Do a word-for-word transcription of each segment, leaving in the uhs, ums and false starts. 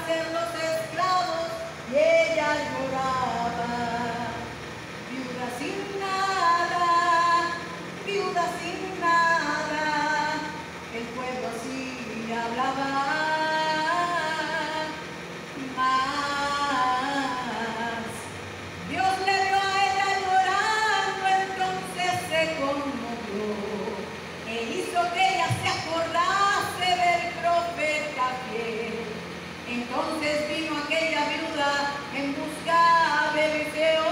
hacerlos esclavos y ella lloraba. Viuda sin nada, viuda sin nada, el pueblo así hablaba. Más Dios le vio a ella llorando, entonces se conmovió e hizo que ella se acordase del profeta fiel. Entonces vino aquella viuda en busca de Eliseo.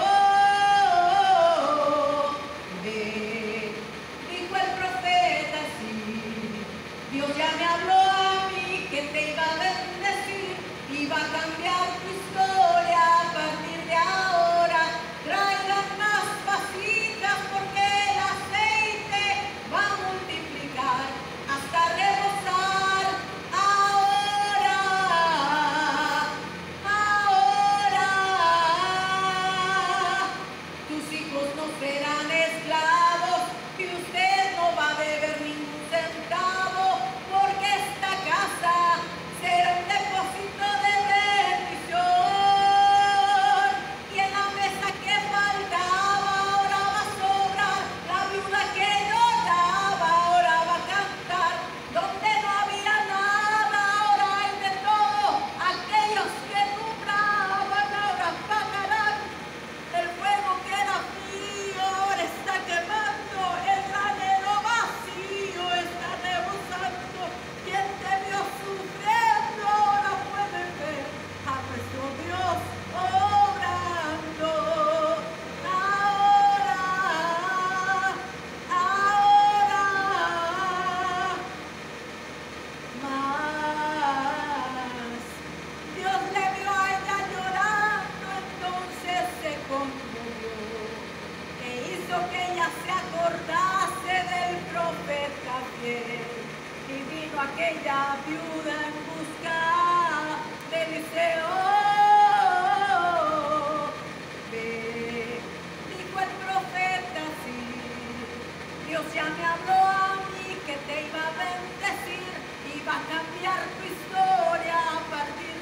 Ve, dijo el profeta, sí, Dios ya me habló a mí que te iba a bendecir, iba a cambiar tu historia a partir de ahora. Traigan más vasitas porque el aceite va a multiplicar hasta rebosar. Ahora, ahora, tus hijos no serán esclavos y usted no va a beber ningún centavo, porque esta casa será un depósito de bendición. Y en la mesa que faltaba ahora va a sobrar, la viuda que lloraba ahora va a cantar, donde no había nada ahora hay de todo, aquellos que compraban ahora pagarán. El fuego que era frío ahora está quemando, el granero vacío está rebosando. Quien te vio sufriendo ahora puede ver a nuestro Dios obrando. Ahora, ahora, más. Dios le vio a ella llorando, entonces se conmovió e hizo que ella se acordase del profeta fiel. Y vino aquella viuda en busca de Eliseo. Ve, dijo el profeta, sí, Dios ya me habló a mí que te iba a bendecir, iba a cambiar tu historia a partir